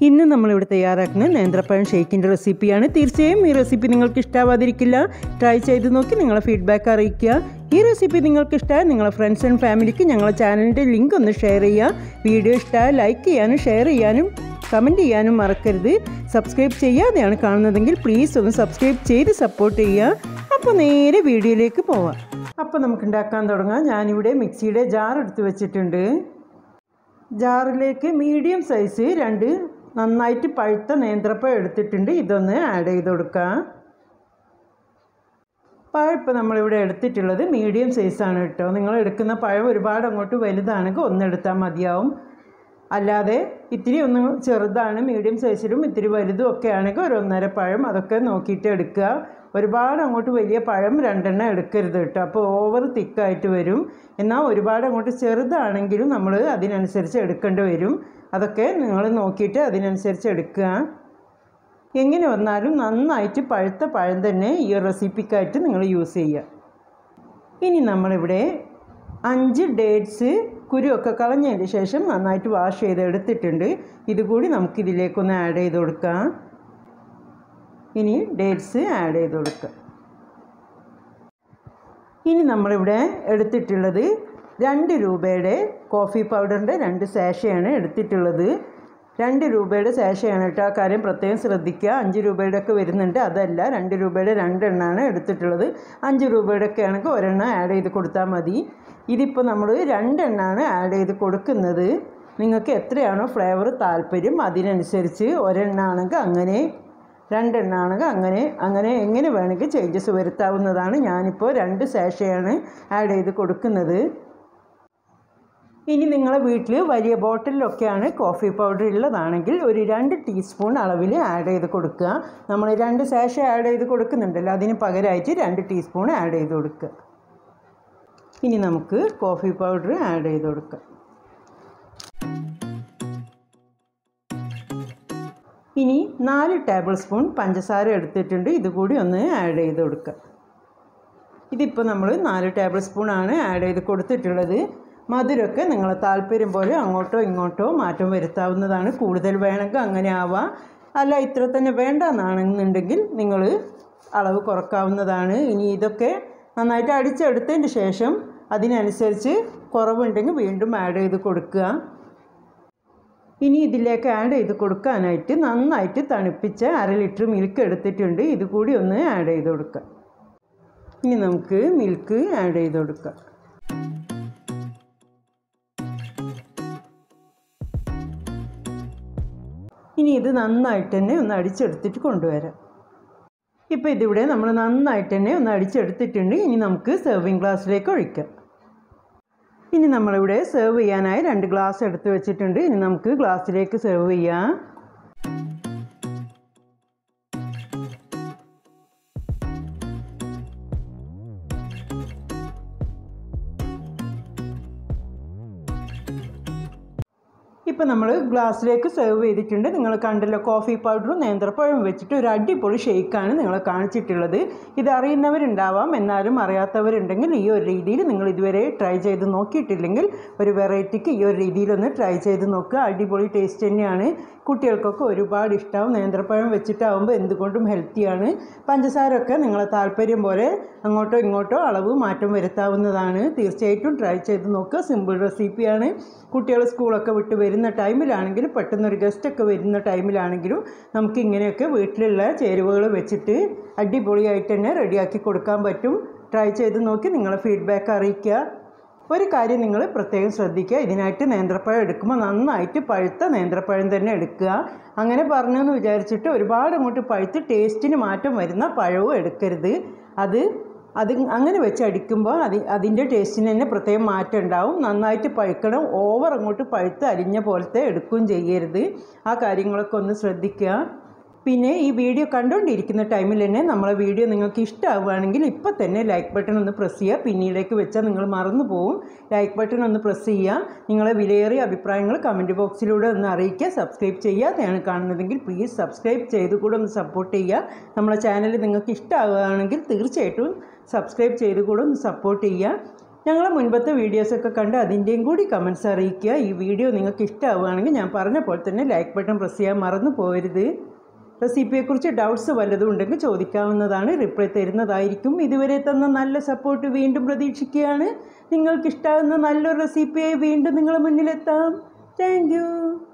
ഇന്ന് നമ്മളിവിടെ തയ്യാറാക്കുന്ന നേന്ത്രപ്പഴം ഷേക്കിൻ്റെ റെസിപ്പിയാണ്. തീർച്ചയായും ഈ റെസിപ്പി നിങ്ങൾക്ക് ഇഷ്ടമാവാതിരിക്കില്ല. ട്രൈ ചെയ്ത് നോക്കി നിങ്ങളെ ഫീഡ്ബാക്ക് അറിയിക്കുക. ഈ റെസിപ്പി നിങ്ങൾക്ക് ഇഷ്ടമായ നിങ്ങളെ ഫ്രണ്ട്സ് ആൻഡ് ഫാമിലിക്ക് ഞങ്ങളെ ചാനലിൻ്റെ ലിങ്ക് ഒന്ന് ഷെയർ ചെയ്യുക. വീഡിയോ ഇഷ്ടമായ ലൈക്ക് ചെയ്യാനും ഷെയർ ചെയ്യാനും കമൻറ്റ് ചെയ്യാനും മറക്കരുത്. സബ്സ്ക്രൈബ് ചെയ്യാതെയാണ് കാണുന്നതെങ്കിൽ പ്ലീസ് ഒന്ന് സബ്സ്ക്രൈബ് ചെയ്ത് സപ്പോർട്ട് ചെയ്യുക. അപ്പോൾ നേരെ വീഡിയോയിലേക്ക് പോവാം. അപ്പോൾ നമുക്ക് ഉണ്ടാക്കാൻ തുടങ്ങാം. ഞാനിവിടെ മിക്സിയുടെ ജാർ എടുത്ത് വെച്ചിട്ടുണ്ട്. ജാറിലേക്ക് മീഡിയം സൈസ് 2 നന്നായിട്ട് പഴുത്ത നേന്ത്രപ്പഴം എടുത്തിട്ടുണ്ട്. ഇതൊന്ന് ആഡ് ചെയ്ത് കൊടുക്കാം. പഴം ഇപ്പോൾ നമ്മളിവിടെ എടുത്തിട്ടുള്ളത് മീഡിയം സൈസാണ് കേട്ടോ. നിങ്ങൾ എടുക്കുന്ന പഴം ഒരുപാട് അങ്ങോട്ട് വലുതാണെങ്കിൽ ഒന്നെടുത്താൽ മതിയാവും. അല്ലാതെ ഇത്തിരി ഒന്ന് ചെറുതാണ്, മീഡിയം സൈസിലും ഇത്തിരി വലുതും ഒക്കെ ആണെങ്കിൽ ഒരു 1.5 പഴം അതൊക്കെ നോക്കിയിട്ട് എടുക്കുക. ഒരുപാട് അങ്ങോട്ട് വലിയ പഴം 2 എണ്ണം എടുക്കരുത് കേട്ടോ. അപ്പോൾ ഓവർ തിക്കായിട്ട് വരും. എന്നാൽ ഒരുപാട് അങ്ങോട്ട് ചെറുതാണെങ്കിലും നമ്മൾ അതിനനുസരിച്ച് എടുക്കേണ്ടി വരും. അതൊക്കെ നിങ്ങൾ നോക്കിയിട്ട് അതിനനുസരിച്ച് എടുക്കുക. എങ്ങനെ വന്നാലും നന്നായിട്ട് പഴുത്ത പഴം തന്നെ ഈ റെസിപ്പിക്കായിട്ട് നിങ്ങൾ യൂസ് ചെയ്യുക. ഇനി നമ്മളിവിടെ 5 ഡേറ്റ്സ് കുരുവൊക്കെ കളഞ്ഞതിന് ശേഷം നന്നായിട്ട് വാഷ് ചെയ്ത് എടുത്തിട്ടുണ്ട്. ഇതുകൂടി നമുക്കിതിലേക്കൊന്ന് ആഡ് ചെയ്ത് കൊടുക്കാം. ഇനി ഡേറ്റ്സ് ആഡ് ചെയ്ത് കൊടുക്കുക. ഇനി നമ്മളിവിടെ എടുത്തിട്ടുള്ളത് 2 രൂപയുടെ കോഫി പൗഡറിൻ്റെ 2 സാഷയാണ് എടുത്തിട്ടുള്ളത്. 2 രൂപയുടെ സാഷയാണ് കേട്ടോ. ആ കാര്യം പ്രത്യേകം ശ്രദ്ധിക്കുക. 5 രൂപയുടെ ഒക്കെ വരുന്നുണ്ട്, അതല്ല. 2 രൂപയുടെ 2 എണ്ണമാണ് എടുത്തിട്ടുള്ളത്. 5 രൂപയുടെ ഒക്കെ ആണെങ്കിൽ ഒരെണ്ണം ആഡ് ചെയ്ത് കൊടുത്താൽ മതി. ഇതിപ്പോൾ നമ്മൾ 2 എണ്ണമാണ് ആഡ് ചെയ്ത് കൊടുക്കുന്നത്. നിങ്ങൾക്ക് എത്രയാണോ ഫ്ലേവർ താല്പര്യം അതിനനുസരിച്ച് ഒരെണ്ണമാണെങ്കിൽ അങ്ങനെ, 2 എണ്ണമാണെങ്കിൽ അങ്ങനെ എങ്ങനെ വേണമെങ്കിൽ ചേഞ്ചസ് വരുത്താവുന്നതാണ്. ഞാനിപ്പോൾ 2 സാഷയാണ് ആഡ് ചെയ്ത് കൊടുക്കുന്നത്. ഇനി നിങ്ങളെ വീട്ടിൽ വലിയ ബോട്ടിലൊക്കെയാണ് കോഫി പൗഡർ ഉള്ളതാണെങ്കിൽ ഒരു 2 ടീസ്പൂൺ അളവിൽ ആഡ് ചെയ്ത് കൊടുക്കുക. നമ്മൾ 2 സാഷ ആഡ് ചെയ്ത് കൊടുക്കുന്നുണ്ടല്ലോ, അതിന് പകരമായിട്ട് 2 ടീസ്പൂൺ ആഡ് ചെയ്ത് കൊടുക്കുക. ഇനി നമുക്ക് കോഫി പൗഡർ ആഡ് ചെയ്ത് കൊടുക്കാം. ഇനി 4 ടേബിൾ സ്പൂൺ പഞ്ചസാര എടുത്തിട്ടുണ്ട്. ഇതുകൂടി ഒന്ന് ആഡ് ചെയ്ത് കൊടുക്കുക. ഇതിപ്പോൾ നമ്മൾ 4 ടേബിൾ സ്പൂണാണ് ആഡ് ചെയ്ത് കൊടുത്തിട്ടുള്ളത്. മധുരമൊക്കെ നിങ്ങളെ താല്പര്യം പോലെ അങ്ങോട്ടോ ഇങ്ങോട്ടോ മാറ്റം വരുത്താവുന്നതാണ്. കൂടുതൽ വേണമെങ്കിൽ അങ്ങനെ ആവാം, അല്ല ഇത്ര തന്നെ വേണ്ടെന്നാണെന്നുണ്ടെങ്കിൽ നിങ്ങൾ അളവ് കുറക്കാവുന്നതാണ്. ഇനി ഇതൊക്കെ നന്നായിട്ട് അടിച്ചെടുത്തതിന് ശേഷം അതിനനുസരിച്ച് കുറവുണ്ടെങ്കിൽ വീണ്ടും ആഡ് ചെയ്ത് കൊടുക്കുക. ഇനി ഇതിലേക്ക് ആഡ് ചെയ്ത് കൊടുക്കാനായിട്ട് നന്നായിട്ട് തണുപ്പിച്ച 1/2 ലിറ്റർ മിൽക്ക് എടുത്തിട്ടുണ്ട്. ഇതുകൂടി ഒന്ന് ആഡ് ചെയ്ത് കൊടുക്കുക. ഇനി നമുക്ക് മിൽക്ക് ആഡ് ചെയ്ത് കൊടുക്കാം. ഇനി ഇത് നന്നായിട്ട് തന്നെ ഒന്ന് അടിച്ചെടുത്തിട്ട് കൊണ്ടുവരാം. ഇപ്പോൾ ഇതിവിടെ നമ്മൾ നന്നായിട്ട് തന്നെ ഒന്ന് അടിച്ചെടുത്തിട്ടുണ്ട്. ഇനി നമുക്ക് സെർവിങ് ഗ്ലാസ്സിലേക്ക് ഒഴിക്കാം. ഇനി നമ്മളിവിടെ സെർവ് ചെയ്യാനായി 2 ഗ്ലാസ് എടുത്ത് വെച്ചിട്ടുണ്ട്. ഇനി നമുക്ക് ഗ്ലാസ്സിലേക്ക് സെർവ് ചെയ്യാം. ഇപ്പോൾ നമ്മൾ ഗ്ലാസ്സിലേക്ക് സെർവ് ചെയ്തിട്ടുണ്ട്. നിങ്ങൾ കണ്ടല്ലോ, കോഫി പൗഡറും നേന്ത്രപ്പഴവും വെച്ചിട്ട് ഒരു അടിപൊളി ഷേക്കാണ് നിങ്ങളെ കാണിച്ചിട്ടുള്ളത്. ഇത് അറിയുന്നവരുണ്ടാവാം, എന്നാലും അറിയാത്തവരുണ്ടെങ്കിൽ ഈ ഒരു രീതിയിൽ നിങ്ങൾ ഇതുവരെ ട്രൈ ചെയ്ത് നോക്കിയിട്ടില്ലെങ്കിൽ ഒരു വെറൈറ്റിക്ക് ഈ ഒരു രീതിയിലൊന്ന് ട്രൈ ചെയ്ത് നോക്കുക. അടിപൊളി ടേസ്റ്റ് തന്നെയാണ്. കുട്ടികൾക്കൊക്കെ ഒരുപാട് ഇഷ്ടമാവും. നേന്ത്രപ്പഴം വെച്ചിട്ടാവുമ്പോൾ എന്തുകൊണ്ടും ഹെൽത്തിയാണ്. പഞ്ചസാരയൊക്കെ നിങ്ങളെ താല്പര്യം പോലെ അങ്ങോട്ടോ ഇങ്ങോട്ടോ അളവ് മാറ്റം വരുത്താവുന്നതാണ്. തീർച്ചയായിട്ടും ട്രൈ ചെയ്ത് നോക്കുക. സിമ്പിൾ റെസിപ്പിയാണ്. കുട്ടികൾ സ്കൂളൊക്കെ വിട്ട് വരുന്ന ടൈമിലാണെങ്കിലും പെട്ടെന്നൊരു ഗസ്റ്റൊക്കെ വരുന്ന ടൈമിലാണെങ്കിലും നമുക്ക് ഇങ്ങനെയൊക്കെ വീട്ടിലുള്ള ചേരുവകൾ വെച്ചിട്ട് അടിപൊളിയായിട്ട് തന്നെ റെഡിയാക്കി കൊടുക്കാൻ പറ്റും. ട്രൈ ചെയ്ത് നോക്കി നിങ്ങളെ ഫീഡ്ബാക്ക് അറിയിക്കുക. ഒരു കാര്യം നിങ്ങൾ പ്രത്യേകം ശ്രദ്ധിക്കുക, ഇതിനായിട്ട് നേന്ത്രപ്പഴം എടുക്കുമ്പോൾ നന്നായിട്ട് പഴുത്ത നേന്ത്രപ്പഴം തന്നെ എടുക്കുക. അങ്ങനെ പറഞ്ഞെന്ന് വിചാരിച്ചിട്ട് ഒരുപാട് അങ്ങോട്ട് പഴുത്ത് ടേസ്റ്റിന് മാറ്റം വരുന്ന പഴവും എടുക്കരുത്. അത് അങ്ങനെ വെച്ച് അടിക്കുമ്പോൾ അതിൻ്റെ ടേസ്റ്റിന് തന്നെ പ്രത്യേകം മാറ്റം ഉണ്ടാവും. നന്നായിട്ട് പഴുക്കണം. ഓവർ അങ്ങോട്ട് പഴുത്ത് അരിഞ്ഞ പോലത്തെ എടുക്കുകയും ചെയ്യരുത്. ആ കാര്യങ്ങളൊക്കെ ഒന്ന് ശ്രദ്ധിക്കുക. പിന്നെ ഈ വീഡിയോ കണ്ടുകൊണ്ടിരിക്കുന്ന ടൈമിൽ തന്നെ നമ്മളെ വീഡിയോ നിങ്ങൾക്ക് ഇഷ്ടമാവുകയാണെങ്കിൽ ഇപ്പോൾ തന്നെ ലൈക്ക് ബട്ടൺ ഒന്ന് പ്രസ് ചെയ്യുക. പിന്നീടേക്ക് വെച്ചാൽ നിങ്ങൾ മറന്നു പോകും. ലൈക്ക് ബട്ടൺ ഒന്ന് പ്രസ് ചെയ്യുക. നിങ്ങളെ വിലയേറിയ അഭിപ്രായങ്ങൾ കമൻറ്റ് ബോക്സിലൂടെ ഒന്ന് അറിയിക്കുക. സബ്സ്ക്രൈബ് ചെയ്യാതെയാണ് കാണുന്നതെങ്കിൽ പ്ലീസ് സബ്സ്ക്രൈബ് ചെയ്ത് കൂടെ ഒന്ന് സപ്പോർട്ട് ചെയ്യുക. നമ്മളെ ചാനൽ നിങ്ങൾക്ക് ഇഷ്ടമാവുകയാണെങ്കിൽ തീർച്ചയായിട്ടും സബ്സ്ക്രൈബ് ചെയ്ത് കൂടെ ഒന്ന് സപ്പോർട്ട് ചെയ്യുക. ഞങ്ങളെ മുൻപത്തെ വീഡിയോസൊക്കെ കണ്ട് അതിൻ്റെയും കൂടി കമൻസ് അറിയിക്കുക. ഈ വീഡിയോ നിങ്ങൾക്ക് ഇഷ്ടമാവുകയാണെങ്കിൽ ഞാൻ പറഞ്ഞ പോലെ തന്നെ ലൈക്ക് ബട്ടൺ പ്രസ് ചെയ്യാൻ മറന്നു പോകരുത്. റെസിപ്പിയെക്കുറിച്ച് ഡൗട്ട്സ് വല്ലതും ഉണ്ടെങ്കിൽ ചോദിക്കാവുന്നതാണ്, റിപ്ലൈ തരുന്നതായിരിക്കും. ഇതുവരെ തന്ന നല്ല സപ്പോർട്ട് വീണ്ടും പ്രതീക്ഷിക്കുകയാണ്. നിങ്ങൾക്കിഷ്ടാവുന്ന നല്ലൊരു റെസിപ്പിയായി വീണ്ടും നിങ്ങളുടെ മുന്നിലെത്താം. Thank you.